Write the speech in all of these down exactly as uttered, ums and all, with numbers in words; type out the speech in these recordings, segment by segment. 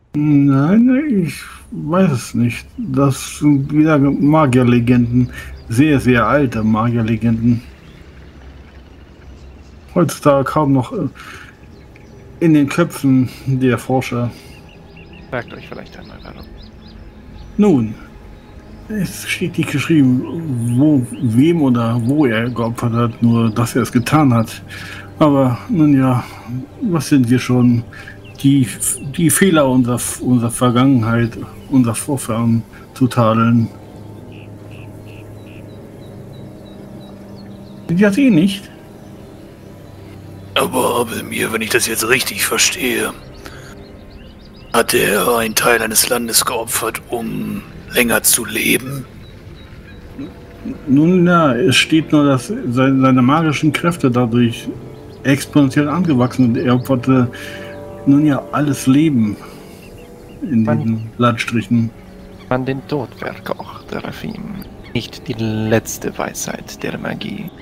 Nein, ich weiß es nicht. Das sind wieder Magierlegenden. Sehr, sehr alte Magierlegenden. Heutzutage kaum noch äh, in den Köpfen der Forscher. Sagt euch vielleicht einmal warum. Nun, es steht nicht geschrieben, wo, wem oder wo er geopfert hat, nur dass er es getan hat. Aber nun ja, was sind wir schon? Die, die Fehler unserer, unserer Vergangenheit, unserer Vorfahren zu tadeln. Sind das eh nicht? Aber Abelmir, wenn ich das jetzt richtig verstehe, hat er einen Teil eines Landes geopfert, um länger zu leben? Nun ja, es steht nur, dass seine, seine magischen Kräfte dadurch exponentiell angewachsen sind. Er opferte nun ja alles Leben in Man- diesen Landstrichen. Man den Tod verkocht, Rafim. Nicht die letzte Weisheit der Magie.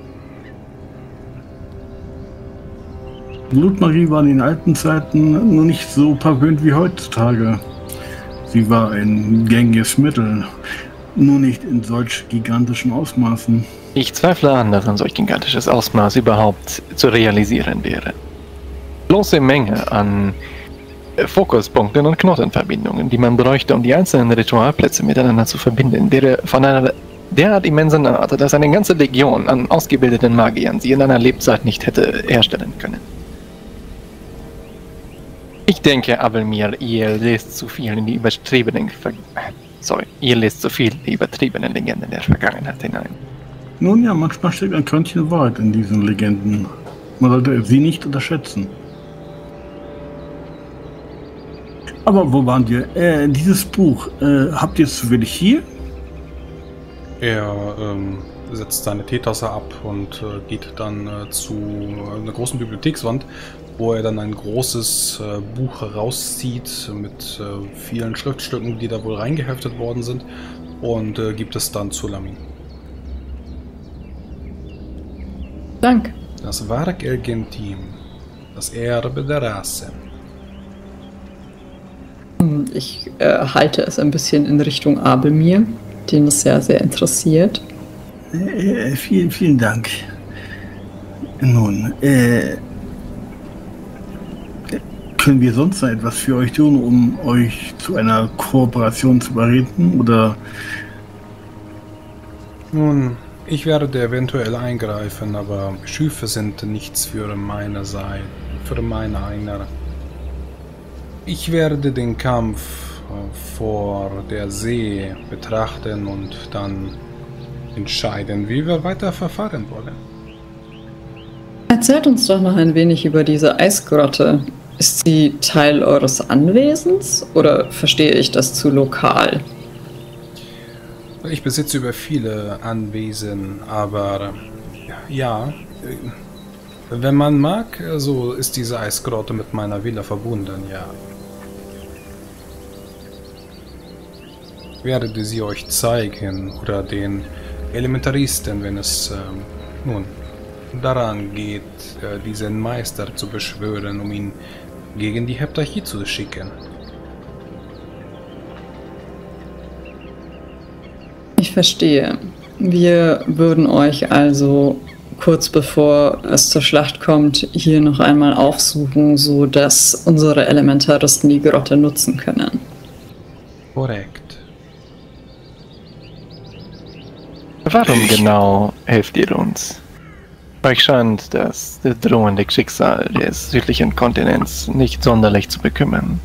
Blutmagie war in den alten Zeiten noch nicht so verpönt wie heutzutage. Sie war ein gängiges Mittel, nur nicht in solch gigantischen Ausmaßen. Ich zweifle an, dass ein solch gigantisches Ausmaß überhaupt zu realisieren wäre. Bloße Menge an äh, Fokuspunkten und Knotenverbindungen, die man bräuchte, um die einzelnen Ritualplätze miteinander zu verbinden, wäre von einer derart immensen Art, dass eine ganze Legion an ausgebildeten Magiern sie in einer Lebzeit nicht hätte herstellen können. Ich denke, Abelmir, ihr lest zu viel in die übertriebenen Ver Sorry, ihr lest zu viel in die übertriebenen Legenden der Vergangenheit hinein. Nun ja, manchmal steckt ein Körnchen Wahrheit in diesen Legenden. Man sollte sie nicht unterschätzen. Aber wo waren wir? Äh, dieses Buch, äh, habt ihr es zufällig hier? Er ähm, setzt seine Teetasse ab und äh, geht dann äh, zu einer großen Bibliothekswand, wo er dann ein großes äh, Buch herauszieht mit äh, vielen Schriftstücken, die da wohl reingeheftet worden sind, und äh, gibt es dann zu Lamin. Dank. Das Werk El Gentim, das Erbe der Rasse. Ich äh, halte es ein bisschen in Richtung Abelmir, den es sehr, sehr interessiert. Äh, vielen, vielen Dank. Nun, äh, können wir sonst noch etwas für euch tun, um euch zu einer Kooperation zu überreden? Oder Nun, ich werde eventuell eingreifen, aber Schüfe sind nichts für meine Seite, für meine eigene. Ich werde den Kampf äh, vor der See betrachten und dann entscheiden, wie wir weiter verfahren wollen. Erzählt uns doch noch ein wenig über diese Eisgrotte. Ist sie Teil eures Anwesens oder verstehe ich das zu lokal? Ich besitze über viele Anwesen, aber äh, ja, äh, wenn man mag, so ist diese Eisgrotte mit meiner Villa verbunden, ja. Ich werde sie euch zeigen oder den Elementaristen, wenn es ähm, nun daran geht, äh, diesen Meister zu beschwören, um ihn gegen die Heptarchie zu schicken. Ich verstehe. Wir würden euch also kurz bevor es zur Schlacht kommt, hier noch einmal aufsuchen, so dass unsere Elementaristen die Grotte nutzen können. Korrekt. Warum Ich- genau helft ihr uns? Euch scheint das drohende Schicksal des südlichen Kontinents nicht sonderlich zu bekümmern.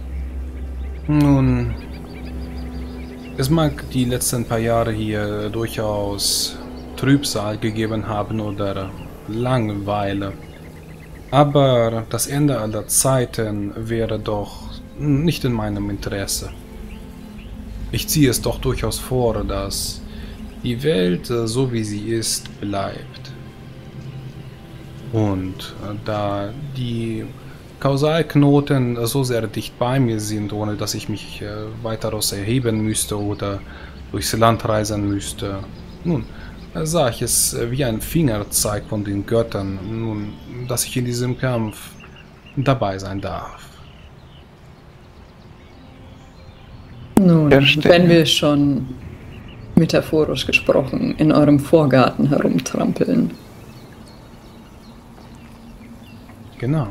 Nun, es mag die letzten paar Jahre hier durchaus Trübsal gegeben haben oder Langeweile, aber das Ende aller Zeiten wäre doch nicht in meinem Interesse. Ich ziehe es doch durchaus vor, dass die Welt, äh, so wie sie ist, bleibt. Und äh, da die Kausalknoten äh, so sehr dicht bei mir sind, ohne dass ich mich äh, weitaus erheben müsste oder durchs Land reisen müsste, nun, äh, sah ich es äh, wie ein Fingerzeig von den Göttern, nun, dass ich in diesem Kampf dabei sein darf. Nun, Verstehe. wenn wir schon, metaphorisch gesprochen, in eurem Vorgarten herumtrampeln. Genau.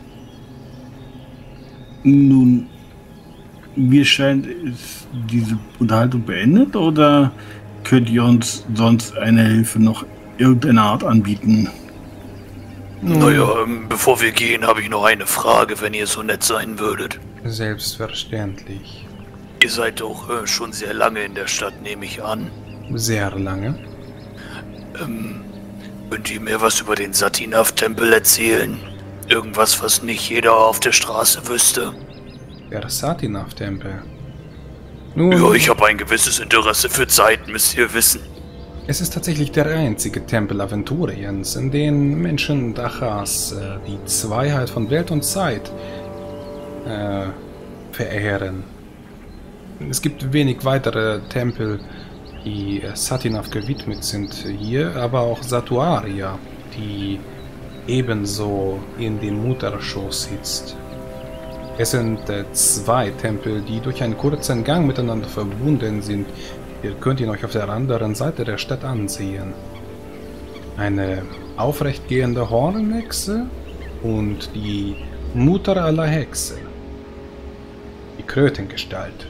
Nun, wie scheint ist diese Unterhaltung beendet oder könnt ihr uns sonst eine Hilfe noch irgendeiner Art anbieten? Naja, ähm, bevor wir gehen, habe ich noch eine Frage, wenn ihr so nett sein würdet. Selbstverständlich. Ihr seid doch äh, schon sehr lange in der Stadt, nehme ich an. Sehr lange. Ähm, könnt ihr mir was über den Satinav-Tempel erzählen? Irgendwas, was nicht jeder auf der Straße wüsste? Der Satinav-Tempel. Nun, Ja, ich habe ein gewisses Interesse für Zeit, müsst ihr wissen. es ist tatsächlich der einzige Tempel Aventuriens, in dem Menschen Dachas äh, die Zweiheit von Welt und Zeit äh, verehren. Es gibt wenig weitere Tempel, die äh, Satinav gewidmet sind hier, aber auch Satuaria, die ebenso in dem Mutterschoß sitzt. Es sind äh, zwei Tempel, die durch einen kurzen Gang miteinander verbunden sind. Ihr könnt ihn euch auf der anderen Seite der Stadt ansehen. Eine aufrechtgehende Hornhexe und die Mutter aller Hexe. Die Krötengestalt.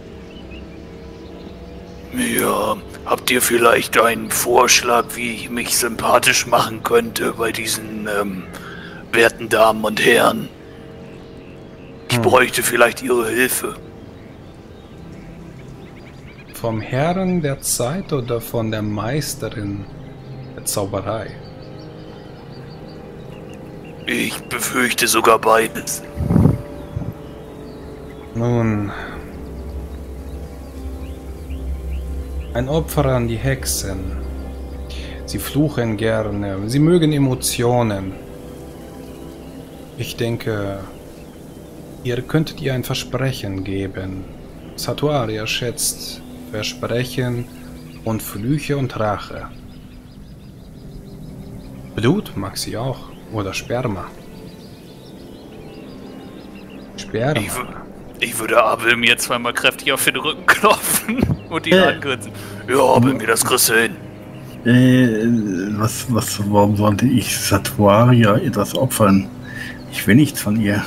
Ja, habt ihr vielleicht einen Vorschlag, wie ich mich sympathisch machen könnte bei diesen ähm, werten Damen und Herren? Ich Hm. bräuchte vielleicht ihre Hilfe. Vom Herren der Zeit oder von der Meisterin der Zauberei? Ich befürchte sogar beides. Nun, ein Opfer an die Hexen. Sie fluchen gerne, sie mögen Emotionen. Ich denke, ihr könntet ihr ein Versprechen geben. Satuaria schätzt Versprechen und Flüche und Rache. Blut mag sie auch, oder Sperma. Sperma. Ich, wü- ich würde Abel mir zweimal kräftig auf den Rücken klopfen und ihn Äh. angrinsen. Ja, Abel, mir das kriegst du hin. Äh, was, was, warum sollte ich Satuaria etwas opfern? Ich will nichts von ihr.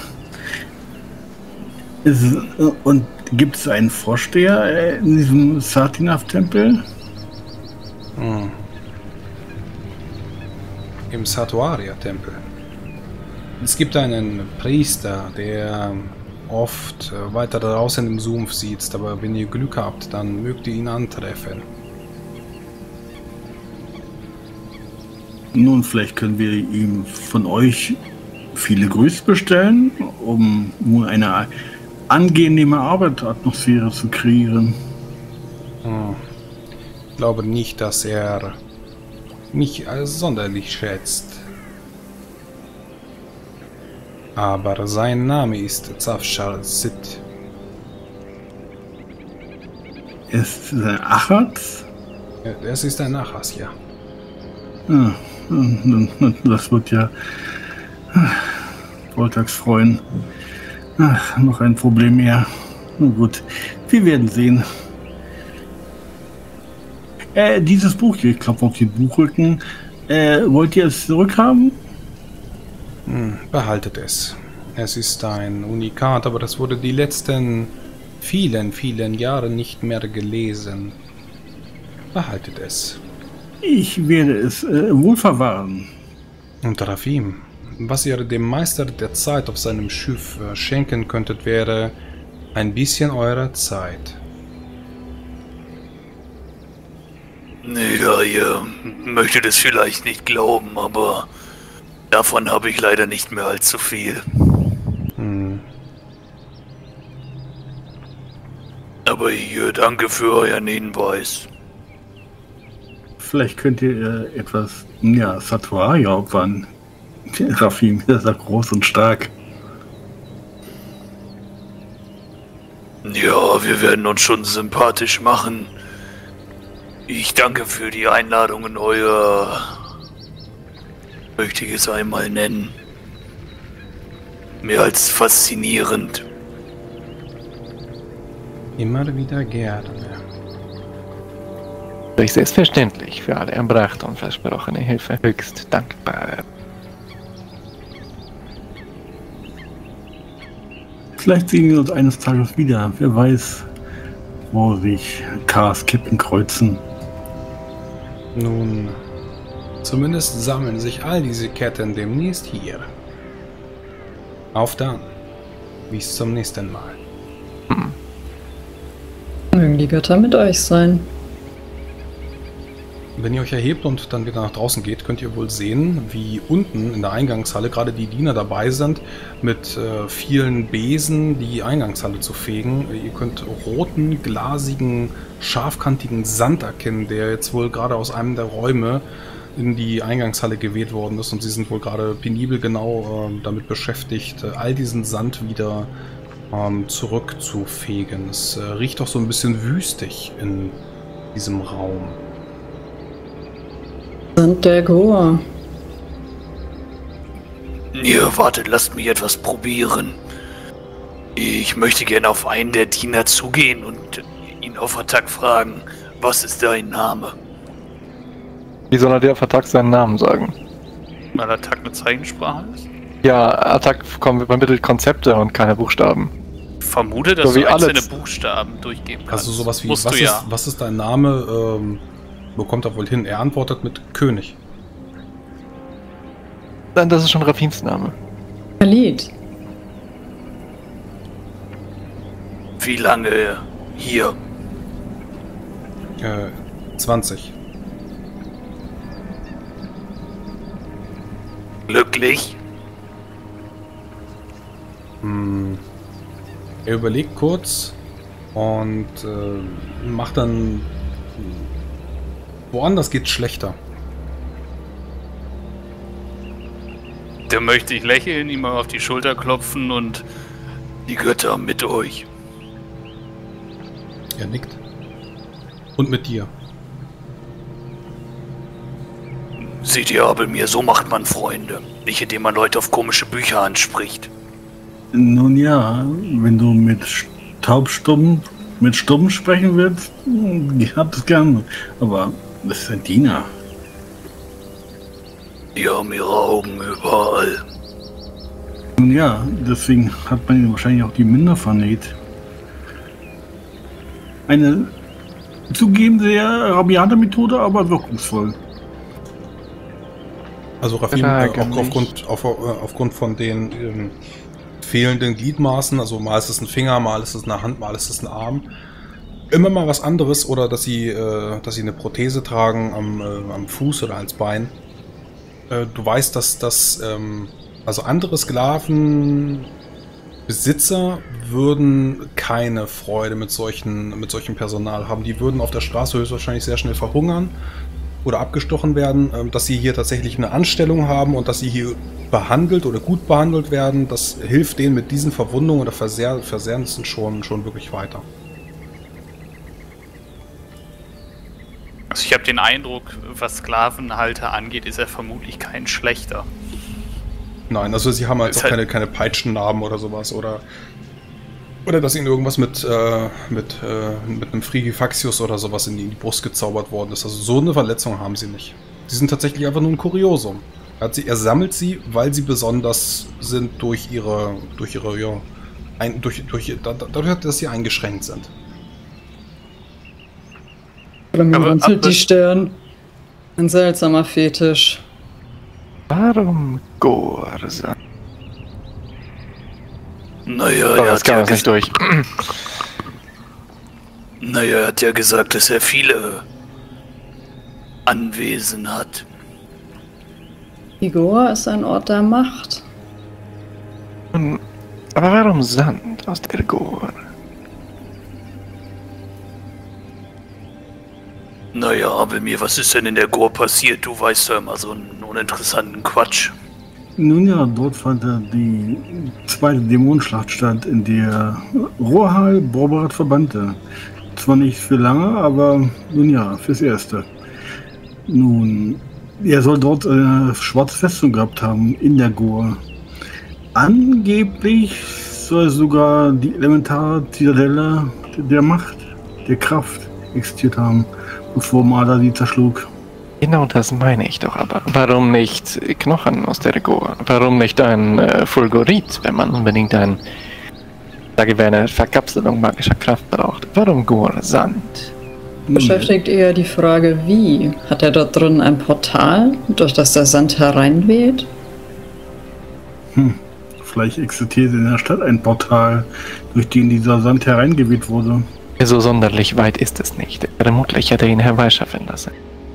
Ist, äh, und gibt es einen Vorsteher äh, in diesem Satinav-Tempel? Hm. Im Satuaria-Tempel. Es gibt einen Priester, der oft äh, weiter draußen im Sumpf sitzt, aber wenn ihr Glück habt, dann mögt ihr ihn antreffen. Nun, vielleicht können wir ihm von euch viele Grüße bestellen, um nun eine angenehme Arbeitsatmosphäre zu kreieren. Hm. Ich glaube nicht, dass er mich als sonderlich schätzt. Aber sein Name ist Zafshar Sid. Ist ein Achat? Es ist ein Nachas, ja. Ja, das wird ja Voltax freuen. Ach, noch ein Problem mehr. Na gut, wir werden sehen. Äh, dieses Buch hier, ich klopfe auf den Buchrücken. Äh, wollt ihr es zurückhaben? Hm, behaltet es. Es ist ein Unikat, aber das wurde die letzten vielen, vielen Jahre nicht mehr gelesen. Behaltet es. Ich werde es äh, wohl verwahren. Und Rafim, was ihr dem Meister der Zeit auf seinem Schiff äh, schenken könntet, wäre ein bisschen eurer Zeit. Ja, ihr möchtet es vielleicht nicht glauben, aber davon habe ich leider nicht mehr allzu viel. Hm. Aber hier, danke für euren Hinweis. Vielleicht könnt ihr äh, etwas, ja, Satuaria opfern. Rafim, der ist ja groß und stark. Ja, wir werden uns schon sympathisch machen. Ich danke für die Einladung in euer... möchte ich es einmal nennen. Mehr als faszinierend. Immer wieder gerne. Durch selbstverständlich für alle erbrachte und versprochene Hilfe höchst dankbar. Vielleicht sehen wir uns eines Tages wieder. Wer weiß, wo sich Kars Kippen kreuzen. Nun, zumindest sammeln sich all diese Ketten demnächst hier. Auf dann. Bis zum nächsten Mal. Hm. Mögen die Götter mit euch sein. Wenn ihr euch erhebt und dann wieder nach draußen geht, könnt ihr wohl sehen, wie unten in der Eingangshalle gerade die Diener dabei sind, mit äh, vielen Besen die Eingangshalle zu fegen. Ihr könnt roten, glasigen, scharfkantigen Sand erkennen, der jetzt wohl gerade aus einem der Räume in die Eingangshalle geweht worden ist. Und sie sind wohl gerade penibel genau äh, damit beschäftigt, äh, all diesen Sand wieder ähm, zurückzufegen. Es äh, riecht auch so ein bisschen wüstig in diesem Raum. Sand der Goa. Ja, wartet, lasst mich etwas probieren. Ich möchte gerne auf einen der Diener zugehen und ihn auf Attack fragen, was ist dein Name? Wie soll er dir auf Attack seinen Namen sagen? Weil Attack eine Zeichensprache ist? Ja, Attack kommen übermittelt Konzepte und keine Buchstaben. Ich vermute, dass So wie du einzelne alles. Buchstaben durchgeben kannst. Also sowas wie, Musst was du ist, ja. was ist dein Name? Ähm, bekommt er wohl hin. Er antwortet mit König. Dann, das ist schon Rafins Name. Khalid. Wie lange hier? Äh, zwanzig. Glücklich? Hm. Er überlegt kurz und äh, macht dann... Woanders geht's schlechter. Da möchte ich lächeln, ihm mal auf die Schulter klopfen und Die Götter mit euch. Er nickt. Und mit dir. Seht ihr, Abelmir, so macht man Freunde. Nicht indem man Leute auf komische Bücher anspricht. Nun ja, wenn du mit taubstummen, mit Stummen sprechen willst, ich hab es gern. Aber das ist ein Diener. Die haben ihre Augen überall. Nun ja, deswegen hat man ihn wahrscheinlich auch die Minder vernäht. Eine zugeben sehr rabiate Methode, aber wirkungsvoll. Also Rafim, Ja, äh, gar auch aufgrund, auf, äh, aufgrund von den ähm, fehlenden Gliedmaßen, also mal ist es ein Finger, mal ist es eine Hand, mal ist es ein Arm, immer mal was anderes, oder dass sie, äh, dass sie eine Prothese tragen am, äh, am Fuß oder als Bein. Äh, du weißt, dass das, ähm, also andere Sklavenbesitzer würden keine Freude mit solchen, mit solchem Personal haben. Die würden auf der Straße höchstwahrscheinlich sehr schnell verhungern oder abgestochen werden. Ähm, dass sie hier tatsächlich eine Anstellung haben und dass sie hier behandelt oder gut behandelt werden, das hilft denen mit diesen Verwundungen oder Versehr Versährnissen schon, schon wirklich weiter. Also ich habe den Eindruck, was Sklavenhalter angeht, ist er vermutlich kein schlechter. Nein, also sie haben halt Ist auch halt- keine, keine Peitschennarben oder sowas oder oder dass ihnen irgendwas mit äh, mit äh, mit einem Frigifaxius oder sowas in die, in die Brust gezaubert worden ist. Also so eine Verletzung haben sie nicht. Sie sind tatsächlich einfach nur ein Kuriosum. Er, hat sie, er sammelt sie, weil sie besonders sind durch ihre durch ihre ja, ein, durch durch da- da- dadurch, dass sie eingeschränkt sind. Oder mir Aber- runzelt aber- die Stirn. Ein seltsamer Fetisch. Warum Gorsa? Naja, Oh, er das hat, kam ja jetzt nicht durch. naja, er hat ja gesagt, dass er viele Anwesen hat. Igor ist ein Ort der Macht. Nun, aber warum Sand aus der Gor? Naja, Abelmir, was ist denn in der Gor passiert? Du weißt ja immer so einen uninteressanten Quatsch. Nun ja, dort fand er die zweite Dämonenschlacht statt, in der Rohal Borberat verbannte. Zwar nicht für lange, aber nun ja, fürs Erste. Nun, er soll dort eine schwarze Festung gehabt haben, in der Gor. Angeblich soll sogar die elementare Zitadelle der Macht, der Kraft existiert haben, bevor Marder sie zerschlug. Genau das meine ich doch aber. Warum nicht Knochen aus der Goa? Warum nicht ein äh, Fulgurit, wenn man unbedingt ein, sage wir, eine Verkapselung magischer Kraft braucht? Warum Goa Sand? Beschäftigt eher die Frage, wie? Hat er dort drin ein Portal, durch das der Sand hereinweht? Hm. Vielleicht existiert in der Stadt ein Portal, durch den dieser Sand hereingeweht wurde. So sonderlich weit ist es nicht. Vermutlich hätte er ihn herbeischaffen lassen.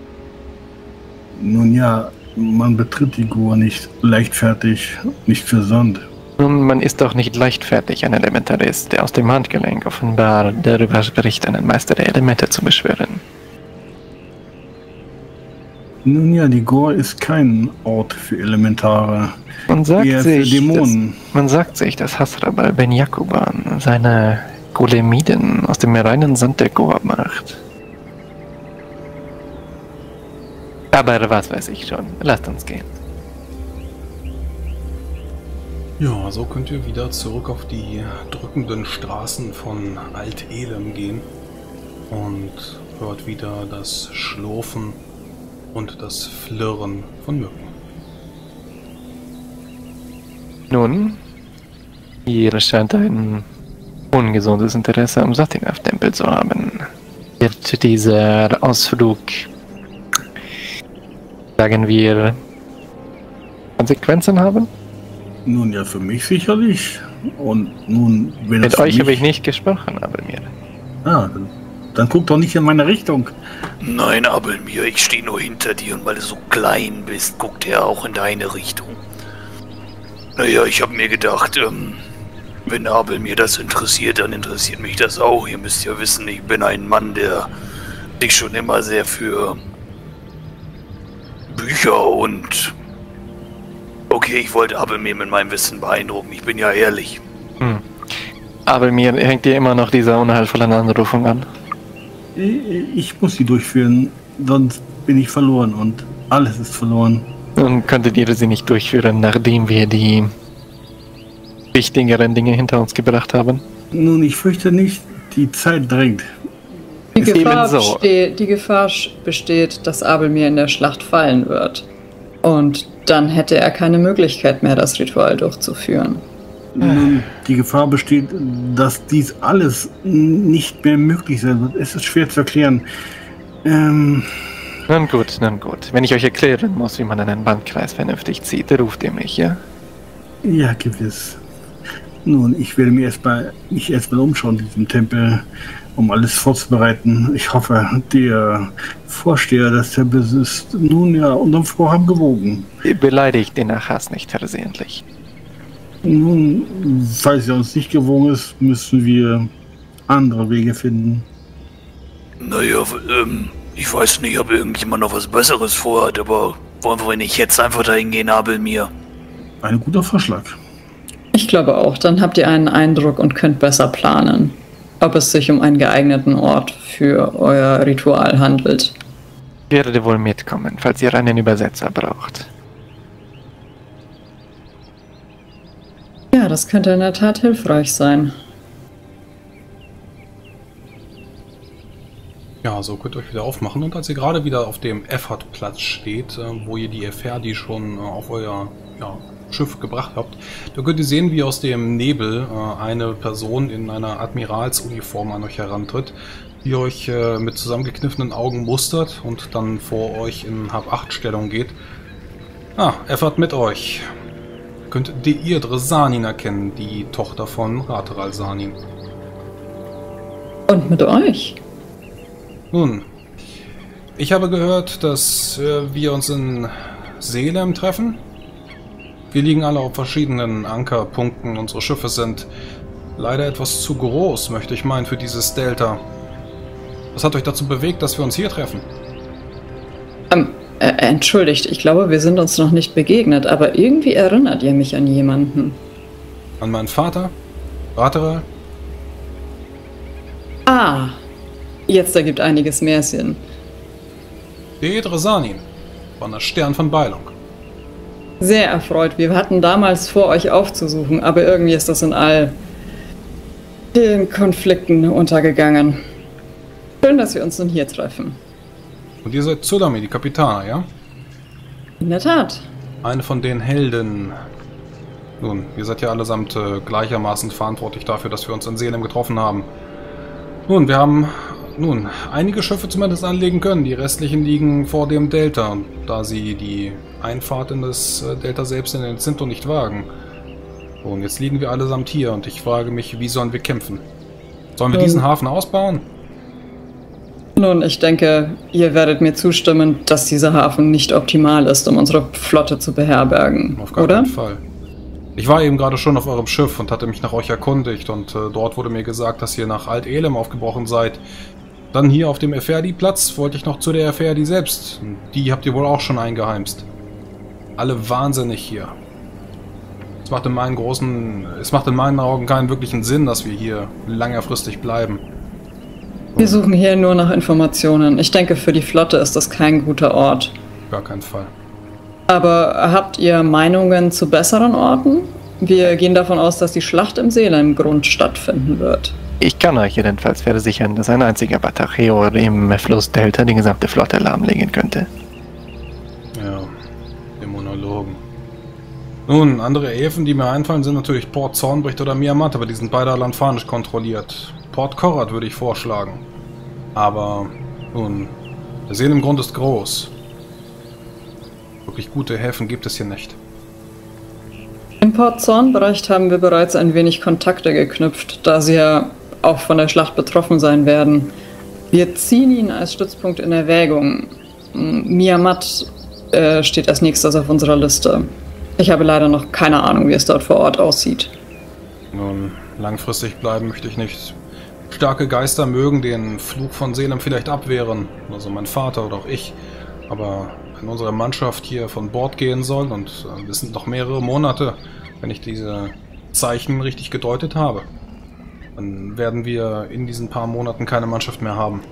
Nun ja, man betritt die Goa nicht leichtfertig, nicht für Sand. Nun, man ist doch nicht leichtfertig ein Elementarist, der aus dem Handgelenk offenbar darüber spricht, einen Meister der Elemente zu beschwören. Nun ja, die Goa ist kein Ort für Elementare. Man sagt eher sich, für Dämonen. Dass, man sagt sich, dass Hasrabal Ben Yakuban seine Golemiden aus dem reinen Sand der Goa macht. Aber was weiß ich schon. Lasst uns gehen. Ja, so könnt ihr wieder zurück auf die drückenden Straßen von Alt-Elem gehen und hört wieder das Schlurfen und das Flirren von Mücken. Nun, hier scheint ein ungesundes Interesse am Satinaf-Tempel zu haben. Wird dieser Ausflug, sagen wir, Konsequenzen haben? Nun ja, für mich sicherlich. Und nun, wenn Mit es für euch mich... habe ich nicht gesprochen, aber mir. Ah, dann, dann guck doch nicht in meine Richtung. Nein, Abelmir, ich stehe nur hinter dir und weil du so klein bist, guckt er auch in deine Richtung. Naja, ich habe mir gedacht, ähm, wenn Abelmir das interessiert, dann interessiert mich das auch. Ihr müsst ja wissen, ich bin ein Mann, der sich schon immer sehr für Bücher und... Okay, ich wollte Abelmir mit meinem Wissen beeindrucken, ich bin ja ehrlich. Hm. Aber mir hängt dir immer noch diese unheilvolle Anrufung an. Ich muss sie durchführen, sonst bin ich verloren und alles ist verloren. Nun könntet ihr sie nicht durchführen, nachdem wir die wichtigeren Dinge hinter uns gebracht haben? Nun, ich fürchte nicht, die Zeit drängt. Die Gefahr, ebenso. besteht, die Gefahr besteht, dass Abelmir in der Schlacht fallen wird. Und dann hätte er keine Möglichkeit mehr, das Ritual durchzuführen. Nun, die Gefahr besteht, dass dies alles nicht mehr möglich sein wird. Es ist schwer zu erklären. Ähm... Nun gut, nun gut. Wenn ich euch erklären muss, wie man einen Bandkreis vernünftig zieht, ruft ihr mich, ja? Ja, gewiss. Nun, ich werde mir erstmal mich erstmal umschauen in diesem Tempel, um alles vorzubereiten. Ich hoffe, der Vorsteher des Tempels ist nun ja unserem Vorhaben gewogen. Ihr beleidigt den Achas nicht versehentlich. Nun, falls er uns nicht gewogen ist, müssen wir andere Wege finden. Naja, ähm, ich weiß nicht, ob irgendjemand noch was Besseres vorhat, aber wollen wir nicht jetzt einfach dahin gehen, Abelmir? Ein guter Vorschlag. Ich glaube auch, dann habt ihr einen Eindruck und könnt besser planen, ob es sich um einen geeigneten Ort für euer Ritual handelt. Ich werde wohl mitkommen, falls ihr einen Übersetzer braucht. Ja, das könnte in der Tat hilfreich sein. Ja, so könnt ihr euch wieder aufmachen. Und als ihr gerade wieder auf dem Effortplatz steht, äh, wo ihr die Eferdi schon äh, auf euer ja, Schiff gebracht habt, da könnt ihr sehen, wie aus dem Nebel äh, eine Person in einer Admiralsuniform an euch herantritt, die euch äh, mit zusammengekniffenen Augen mustert und dann vor euch in Hab-acht-Stellung geht. Ah, Effert mit euch. Ihr könnt Deirdre Sanin erkennen, die Tochter von Rateral Sanin. Und mit euch? Nun, ich habe gehört, dass äh, wir uns in Selem treffen. Wir liegen alle auf verschiedenen Ankerpunkten. Unsere Schiffe sind leider etwas zu groß, möchte ich meinen, für dieses Delta. Was hat euch dazu bewegt, dass wir uns hier treffen? Ähm, äh, entschuldigt, ich glaube, wir sind uns noch nicht begegnet, aber irgendwie erinnert ihr mich an jemanden. An meinen Vater? Rateral? Ah, jetzt ergibt einiges mehr Sinn. Deirdre Sanin, von der Stern von Beilung. Sehr erfreut. Wir hatten damals vor, euch aufzusuchen, aber irgendwie ist das in all Den Konflikten untergegangen. Schön, dass wir uns nun hier treffen. Und ihr seid Tsulami, die Kapitana, ja? In der Tat. Eine von den Helden. Nun, ihr seid ja allesamt äh, gleichermaßen verantwortlich dafür, dass wir uns in Selem getroffen haben. Nun, wir haben nun einige Schiffe zumindest anlegen können. Die restlichen liegen vor dem Delta. Und da sie die Einfahrt in das äh, Delta selbst in den Zinto nicht wagen. Und jetzt liegen wir allesamt hier und ich frage mich, wie sollen wir kämpfen? Sollen wir ähm, diesen Hafen ausbauen? Nun, ich denke, ihr werdet mir zustimmen, dass dieser Hafen nicht optimal ist, um unsere Flotte zu beherbergen, Auf gar oder? keinen Fall. Ich war eben gerade schon auf eurem Schiff und hatte mich nach euch erkundigt und äh, dort wurde mir gesagt, dass ihr nach Alt-Elem aufgebrochen seid. Dann hier auf dem Eferdi-Platz wollte ich noch zu der Eferdi selbst. Die habt ihr wohl auch schon eingeheimst. Alle wahnsinnig hier. Es macht in meinen großen, es macht in meinen Augen keinen wirklichen Sinn, dass wir hier längerfristig bleiben. Wir suchen hier nur nach Informationen. Ich denke, für die Flotte ist das kein guter Ort. Gar keinen Fall. Aber habt ihr Meinungen zu besseren Orten? Wir gehen davon aus, dass die Schlacht im Seelengrund stattfinden wird. Ich kann euch jedenfalls versichern, dass ein einziger Batacheor im Flussdelta die gesamte Flotte lahmlegen könnte. Ja, Dämonologen. Nun, andere Häfen, die mir einfallen, sind natürlich Port Zornbricht oder Miamat, aber die sind beide alanfanisch kontrolliert. Port Korat würde ich vorschlagen. Aber, nun, der Seelengrund ist groß. Wirklich gute Häfen gibt es hier nicht. Im Port Zornbricht haben wir bereits ein wenig Kontakte geknüpft, da sie ja auch von der Schlacht betroffen sein werden. Wir ziehen ihn als Stützpunkt in Erwägung. Miamat äh, steht als nächstes auf unserer Liste. Ich habe leider noch keine Ahnung, wie es dort vor Ort aussieht. Nun, langfristig bleiben möchte ich nicht. Starke Geister mögen den Fluch von Selem vielleicht abwehren, also mein Vater oder auch ich. Aber wenn unsere Mannschaft hier von Bord gehen soll, und äh, es sind noch mehrere Monate, wenn ich diese Zeichen richtig gedeutet habe, dann werden wir in diesen paar Monaten keine Mannschaft mehr haben.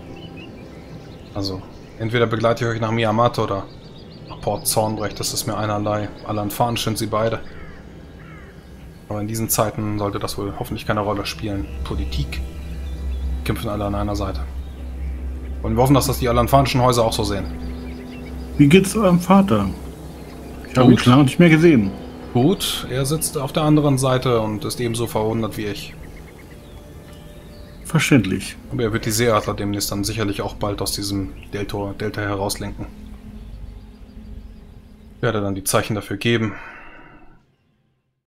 Also, entweder begleite ich euch nach Miamat oder nach Port Zornbricht, das ist mir einerlei. Alanfanisch sind sie beide. Aber in diesen Zeiten sollte das wohl hoffentlich keine Rolle spielen. Politik. Kämpfen alle an einer Seite. Und wir hoffen, dass das die alanfanischen Häuser auch so sehen. Wie geht's eurem Vater? Ich habe ihn Gut. schon lange nicht mehr gesehen. Gut, er sitzt auf der anderen Seite und ist ebenso verwundert wie ich. Verständlich. Aber er wird die Seeadler demnächst dann sicherlich auch bald aus diesem Delta, Delta herauslenken. Ich werde dann die Zeichen dafür geben.